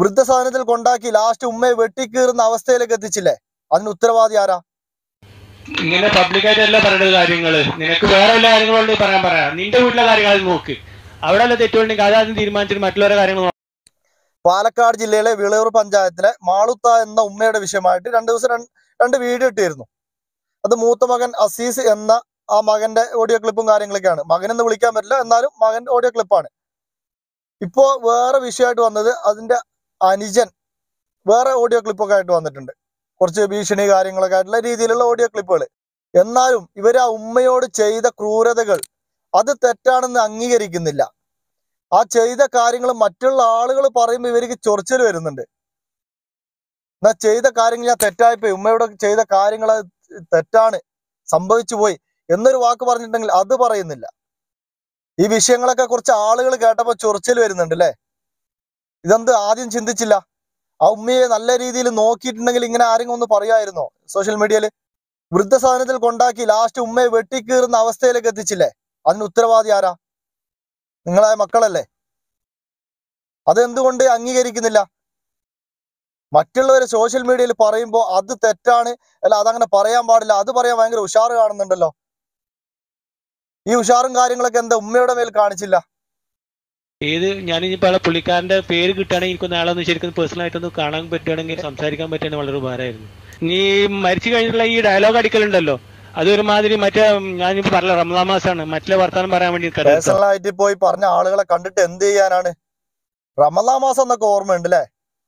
വൃദ്ധസാധനത്തിൽ കൊണ്ടാക്കി ലാസ്റ്റ് ഉമ്മയെ വെട്ടിക്കീറുന്ന അവസ്ഥയിലേക്ക് എത്തിച്ചില്ലേ? അതിന് ഉത്തരവാദി ആരാ? ഇങ്ങനെ പബ്ലിക്കായിട്ടല്ല പറയുന്നത് കാര്യങ്ങള്. നിനക്ക് വേറെ എല്ലാ കാര്യങ്ങളുണ്ട് പറയാം. നിന്റെ വീട്ടിലെ കാര്യങ്ങൾ നോക്ക്. അവിടെ അല്ല തെറ്റുണ്ടെങ്കിൽ അതാദ്യം തീരുമാനിച്ചിട്ട് മറ്റുള്ളവരുടെ കാര്യങ്ങൾ. പാലക്കാട് ജില്ലയിലെ വിളയൂർ പഞ്ചായത്തിലെ മാളുത്ത എന്ന ഉമ്മയുടെ വിഷയമായിട്ട് രണ്ട് വീഡിയോ ഇട്ടിരുന്നു. അത് മൂത്ത മകൻ അസീസ് എന്ന ആ മകന്റെ ഓഡിയോ ക്ലിപ്പും കാര്യങ്ങളൊക്കെയാണ്. മകനെന്ന് വിളിക്കാൻ പറ്റില്ല, എന്നാലും മകന്റെ ഓഡിയോ ക്ലിപ്പാണ്. ഇപ്പോ വേറെ വിഷയമായിട്ട് വന്നത് അതിന്റെ അനുജൻ വേറെ ഓഡിയോ ക്ലിപ്പൊക്കെ ആയിട്ട് വന്നിട്ടുണ്ട്. കുറച്ച് ഭീഷണി കാര്യങ്ങളൊക്കെ ആയിട്ടുള്ള രീതിയിലുള്ള ഓഡിയോ ക്ലിപ്പുകൾ. എന്നാലും ഇവർ ആ ഉമ്മയോട് ചെയ്ത ക്രൂരതകൾ അത് തെറ്റാണെന്ന് അംഗീകരിക്കുന്നില്ല. ആ ചെയ്ത കാര്യങ്ങൾ മറ്റുള്ള ആളുകൾ പറയുമ്പോൾ ഇവർക്ക് ചൊറിച്ചൽ വരുന്നുണ്ട്. എന്നാ ചെയ്ത കാര്യങ്ങൾ ഞാൻ തെറ്റായിപ്പോയി, ഉമ്മയോട് ചെയ്ത കാര്യങ്ങൾ തെറ്റാണ്, സംഭവിച്ചു പോയി എന്നൊരു വാക്ക് പറഞ്ഞിട്ടുണ്ടെങ്കിൽ അത് പറയുന്നില്ല. ഈ വിഷയങ്ങളൊക്കെ കുറച്ച് ആളുകൾ കേട്ടപ്പോൾ ചൊറിച്ചൽ വരുന്നുണ്ട് അല്ലേ? ഇതെന്ത് ആദ്യം ചിന്തിച്ചില്ല? ആ ഉമ്മയെ നല്ല രീതിയിൽ നോക്കിയിട്ടുണ്ടെങ്കിൽ ഇങ്ങനെ ആരെങ്കിലും ഒന്ന് പറയായിരുന്നോ? സോഷ്യൽ മീഡിയയിൽ വൃദ്ധസാധനത്തിൽ കൊണ്ടാക്കി ലാസ്റ്റ് ഉമ്മയെ വെട്ടിക്കീറുന്ന അവസ്ഥയിലേക്ക് എത്തിച്ചില്ലേ? അതിന് ഉത്തരവാദി ആരാ? നിങ്ങളായ മക്കളല്ലേ? അതെന്തുകൊണ്ട് അംഗീകരിക്കുന്നില്ല? മറ്റുള്ളവർ സോഷ്യൽ മീഡിയയിൽ പറയുമ്പോൾ അത് തെറ്റാണ്, അല്ല അതങ്ങനെ പറയാൻ പാടില്ല, അത് പറയാൻ ഭയങ്കര ഉഷാറ് കാണുന്നുണ്ടല്ലോ. ഈ ഉഷാറും കാര്യങ്ങളൊക്കെ എന്താ ഉമ്മയുടെ മേൽ കാണിച്ചില്ല? ഞാനിപ്പോ പുള്ളിക്കാരന്റെ പേര് കിട്ടുകയാണെങ്കിൽ എനിക്കൊന്ന് ആളൊന്ന് ശരിക്കും പേഴ്സണലായിട്ടൊന്ന് കാണാൻ പറ്റുകയാണെങ്കിൽ സംസാരിക്കാൻ പറ്റുകയാണെങ്കിൽ വളരെ ഉപകാരമായിരുന്നു. നീ മരിച്ചു കഴിഞ്ഞിട്ടുള്ള ഈ ഡയലോഗ് അടിക്കലുണ്ടല്ലോ, അതൊരുമാതിരി മറ്റേ ഞാനിപ്പോ പറഞ്ഞ റമദാൻ മാസമാണ്, മറ്റുള്ള വർത്താനം പറയാൻ വേണ്ടി പേഴ്സണലായിട്ട് പോയി പറഞ്ഞ ആളുകളെ കണ്ടിട്ട് എന്ത് ചെയ്യാനാണ്? റമദാൻ മാസം എന്നൊക്കെ ഓർമ്മയുണ്ട് അല്ലേ?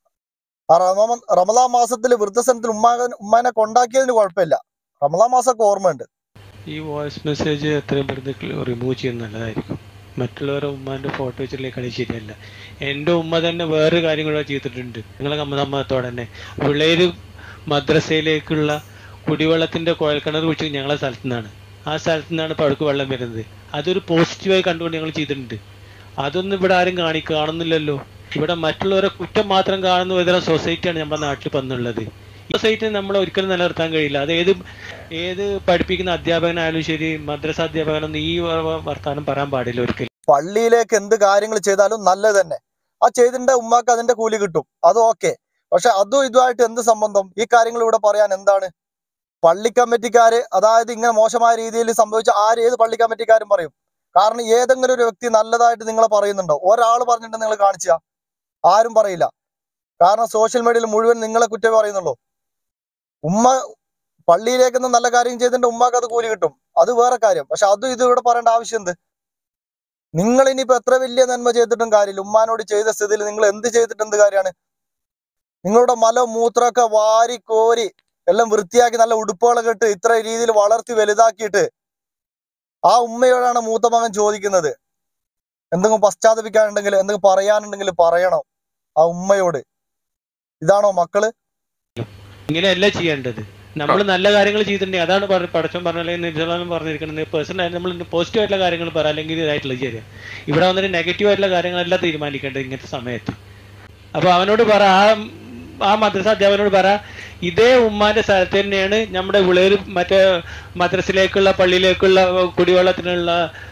ആ റമദാൻ മാസത്തിൽ വൃദ്ധസനത്തിൽ ഉമ്മാനെ കൊണ്ടാക്കിയതിന് കുഴപ്പമില്ല. റമദാൻ മാസമൊക്കെ ഓർമ്മയുണ്ട്. ഈ വോയിസ് മെസ്സേജ് എത്രയും പെട്ടെന്ന് റിമൂവ് ചെയ്യുന്നത് നല്ലതായിരിക്കും. മറ്റുള്ളവരുടെ ഉമ്മാന്റെ ഫോട്ടോ വെച്ചിട്ടുള്ള കളി ശരിയല്ല. എൻ്റെ ഉമ്മ തന്നെ വേറെ കാര്യങ്ങളൊക്കെ ചെയ്തിട്ടുണ്ട്. നിങ്ങളെ സമ്മതത്തോടെ തന്നെ പിള്ളേര് മദ്രസയിലേക്കുള്ള കുടിവെള്ളത്തിന്റെ കുഴൽക്കിണർ കുഴിച്ച് ഞങ്ങളെ സ്ഥലത്തു നിന്നാണ്. ആ സ്ഥലത്തു നിന്നാണ് ഇപ്പോൾ അടുക്ക് വെള്ളം വരുന്നത്. അതൊരു പോസിറ്റീവായി കണ്ടുകൊണ്ട് ഞങ്ങൾ ചെയ്തിട്ടുണ്ട്. അതൊന്നും ഇവിടെ ആരും കാണുന്നില്ലല്ലോ. ഇവിടെ മറ്റുള്ളവരെ കുറ്റം മാത്രം കാണുന്ന വിധം സൊസൈറ്റിയാണ് നമ്മുടെ നാട്ടിൽ വന്നുള്ളത്. ഈ സൊസൈറ്റി നമ്മൾ ഒരിക്കലും നിലനിർത്താൻ കഴിയില്ല. അത് ഏത് പഠിപ്പിക്കുന്ന അധ്യാപകനായാലും ശരി, മദ്രസ അധ്യാപകനൊന്നും ഈ വർത്താനം പറയാൻ പാടില്ല ഒരിക്കലും. പള്ളിയിലേക്ക് എന്ത് കാര്യങ്ങൾ ചെയ്താലും നല്ലത് തന്നെ. ആ ചെയ്തിന്റെ ഉമ്മാക്ക് അതിന്റെ കൂലി കിട്ടും, അത് ഓക്കെ. പക്ഷെ അതും ഇതുമായിട്ട് എന്ത് സംബന്ധം? ഈ കാര്യങ്ങൾ ഇവിടെ പറയാൻ എന്താണ്? പള്ളി കമ്മിറ്റിക്കാര്, അതായത് ഇങ്ങനെ മോശമായ രീതിയിൽ സംഭവിച്ച ഏത് പള്ളി കമ്മിറ്റിക്കാരും പറയും. കാരണം ഏതെങ്കിലും ഒരു വ്യക്തി നല്ലതായിട്ട് നിങ്ങളെ പറയുന്നുണ്ടോ? ഒരാൾ പറഞ്ഞിട്ട് നിങ്ങൾ കാണിച്ച ആരും പറയില്ല. കാരണം സോഷ്യൽ മീഡിയയിൽ മുഴുവൻ നിങ്ങളെ കുറ്റം പറയുന്നുള്ളൂ. ഉമ്മ പള്ളിയിലേക്കൊന്നും നല്ല കാര്യം ചെയ്തിട്ട് ഉമ്മാക്ക് അത് കൂലി കിട്ടും, അത് വേറെ കാര്യം. പക്ഷെ അതും ഇത് ഇവിടെ പറയേണ്ട ആവശ്യം എന്ത്? നിങ്ങൾ ഇനിയിപ്പോ എത്ര വലിയ നന്മ ചെയ്തിട്ടും കാര്യമില്ല. ഉമ്മാനോട് ചെയ്ത സ്ഥിതിയിൽ നിങ്ങൾ എന്ത് ചെയ്തിട്ട് എന്ത് കാര്യമാണ്? നിങ്ങളുടെ മലം മൂത്രമൊക്കെ വാരി കോരി എല്ലാം വൃത്തിയാക്കി നല്ല ഉടുപ്പുകളൊക്കെ ഇട്ട് ഇത്ര രീതിയിൽ വളർത്തി വലുതാക്കിയിട്ട് ആ ഉമ്മയോടാണ് മൂത്ത മകൻ ചോദിക്കുന്നത്. എന്തെങ്കിലും പശ്ചാത്തപിക്കാനുണ്ടെങ്കിൽ, എന്തെങ്കിലും പറയാനുണ്ടെങ്കിൽ പറയണം ആ ഉമ്മയോട്. ഇതാണോ മക്കള്? ഇങ്ങനെയല്ല ചെയ്യേണ്ടത്. നമ്മൾ നല്ല കാര്യങ്ങൾ ചെയ്തിട്ടുണ്ടെങ്കിൽ അതാണ് പടച്ചോൻ പറഞ്ഞാലും പറഞ്ഞിരിക്കുന്നത്. പേഴ്സണലായിട്ട് നമ്മൾ പോസിറ്റീവ് ആയിട്ടുള്ള കാര്യങ്ങൾ പറ, അല്ലെങ്കിൽ ഇതായിട്ടുള്ള ശരിയാ. ഇവിടെ വന്നിട്ട് നെഗറ്റീവ് ആയിട്ടുള്ള കാര്യങ്ങളെല്ലാം തീരുമാനിക്കേണ്ടത് ഇങ്ങനത്തെ സമയത്ത്. അപ്പൊ അവനോട് പറ, ആ മദ്രസ അധ്യാപകനോട് പറ, ഇതേ ഉമ്മാന്റെ സ്ഥലത്ത് തന്നെയാണ് നമ്മുടെ വിളയിൽ മറ്റേ മദ്രസയിലേക്കുള്ള പള്ളിയിലേക്കുള്ള കുടിവെള്ളത്തിനുള്ള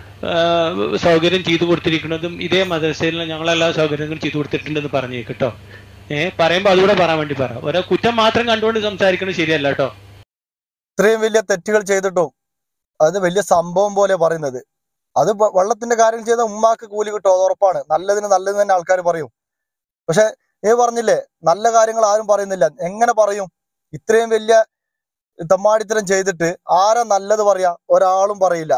സൗകര്യം ചെയ്തു കൊടുത്തിരിക്കുന്നതും ഇതേ മദ്രസയിൽ ഞങ്ങളെല്ലാ സൗകര്യങ്ങളും ചെയ്തു കൊടുത്തിട്ടുണ്ടെന്ന് പറഞ്ഞു കേട്ടോ. പറയുമ്പോ അതുകൂടെ പറയാൻ വേണ്ടി പറ. ഓരോ കുറ്റം മാത്രം കണ്ടുകൊണ്ട് സംസാരിക്കുന്നത് ശരിയല്ല കേട്ടോ. ഇത്രയും വലിയ തെറ്റുകൾ ചെയ്തിട്ടും അത് വലിയ സംഭവം പോലെ പറയുന്നത്. അത് വെള്ളത്തിന്റെ കാര്യം ചെയ്ത ഉമ്മാക്ക് കൂലി കിട്ടും, അത് ഉറപ്പാണ്. നല്ലതിന് നല്ലത് തന്നെ ആൾക്കാർ പറയും. പക്ഷെ പറഞ്ഞില്ലേ, നല്ല കാര്യങ്ങൾ ആരും പറയുന്നില്ല. എങ്ങനെ പറയും? ഇത്രയും വലിയ തമ്മാടിത്തരം ചെയ്തിട്ട് ആരാ നല്ലത് പറയാ? ഒരാളും പറയില്ല.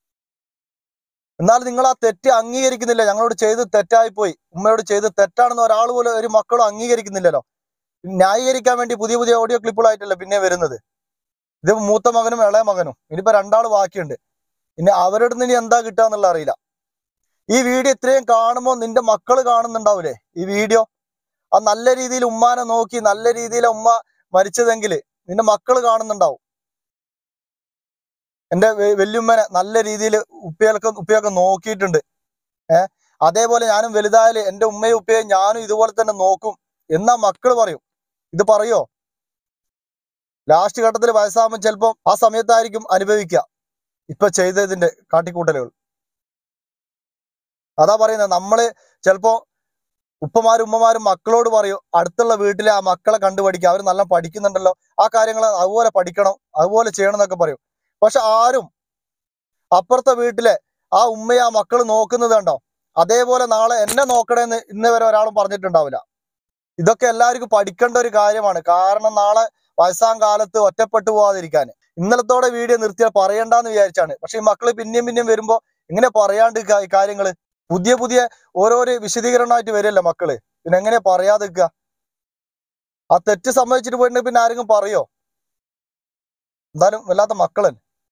എന്നാൽ നിങ്ങൾ ആ തെറ്റ് അംഗീകരിക്കുന്നില്ല. ഞങ്ങളോട് ചെയ്ത് തെറ്റായി പോയി, ഉമ്മയോട് ചെയ്ത് തെറ്റാണെന്ന് ഒരാൾ പോലും, ഒരു മക്കളും അംഗീകരിക്കുന്നില്ലല്ലോ. ന്യായീകരിക്കാൻ വേണ്ടി പുതിയ ഓഡിയോ ക്ലിപ്പുകളായിട്ടല്ലേ പിന്നെ വരുന്നത്. ഇത് മൂത്ത മകനും ഇളയ മകനും, ഇനിയിപ്പോ രണ്ടാള് ബാക്കിയുണ്ട്. ഇനി അവരുടെ നിന്ന് ഇനി എന്താ കിട്ടുക എന്നുള്ള അറിയില്ല. ഈ വീഡിയോ ഇത്രയും കാണുമ്പോൾ നിന്റെ മക്കള് കാണുന്നുണ്ടാവൂലേ ഈ വീഡിയോ? ആ നല്ല രീതിയിൽ ഉമ്മാനെ നോക്കി, നല്ല രീതിയിൽ ഉമ്മ മരിച്ചതെങ്കിൽ നിന്റെ മക്കള് കാണുന്നുണ്ടാവും. എൻ്റെ വല്യുമ്മനെ നല്ല രീതിയിൽ ഉപ്പയൊക്കെ നോക്കിയിട്ടുണ്ട്. അതേപോലെ ഞാനും വലുതായാലും എൻ്റെ ഉമ്മയും ഉപ്പയും ഞാനും ഇതുപോലെ തന്നെ നോക്കും എന്നാ മക്കള് പറയും. ഇത് പറയോ? ലാസ്റ്റ് ഘട്ടത്തിൽ വയസ്സാകുമ്പോൾ ചിലപ്പോൾ ആ സമയത്തായിരിക്കും അനുഭവിക്കുക ഇപ്പൊ ചെയ്തതിന്റെ കാട്ടിക്കൂട്ടലുകൾ. അതാ പറയുന്നത്. നമ്മള് ചിലപ്പോ ഉപ്പമാരും ഉമ്മമാരും മക്കളോട് പറയും അടുത്തുള്ള വീട്ടിലെ ആ മക്കളെ കണ്ടുപഠിക്കുക, അവർ നല്ല പഠിക്കുന്നുണ്ടല്ലോ, ആ കാര്യങ്ങൾ അതുപോലെ പഠിക്കണം, അതുപോലെ ചെയ്യണം എന്നൊക്കെ പറയും. പക്ഷെ ആരും അപ്പുറത്തെ വീട്ടിലെ ആ ഉമ്മയെ ആ മക്കൾ നോക്കുന്നത് കണ്ടോ? അതേപോലെ നാളെ എന്നെ നോക്കണേന്ന് ഇന്ന് വരെ ഒരാളും പറഞ്ഞിട്ടുണ്ടാവില്ല. ഇതൊക്കെ എല്ലാവർക്കും പഠിക്കേണ്ട ഒരു കാര്യമാണ്. കാരണം നാളെ വയസ്സാം കാലത്ത് ഒറ്റപ്പെട്ടു പോകാതിരിക്കാൻ. ഇന്നലത്തോടെ വീഡിയോ നിർത്തിയാൽ പറയണ്ടെന്ന് വിചാരിച്ചാണ്. പക്ഷെ ഈ മക്കള് പിന്നെയും വരുമ്പോ ഇങ്ങനെ പറയാണ്ട് ഈ കാര്യങ്ങള് പുതിയ ഓരോരോ വിശദീകരണമായിട്ട് വരില്ല മക്കള്. പിന്നെ എങ്ങനെ പറയാതെ നിൽക്കുക? ആ തെറ്റ് സംഭവിച്ചിട്ട് പോയിട്ടുണ്ടെങ്കിൽ പിന്നെ ആരെങ്കിലും പറയോ? എന്തായാലും വല്ലാത്ത മക്കളൻ.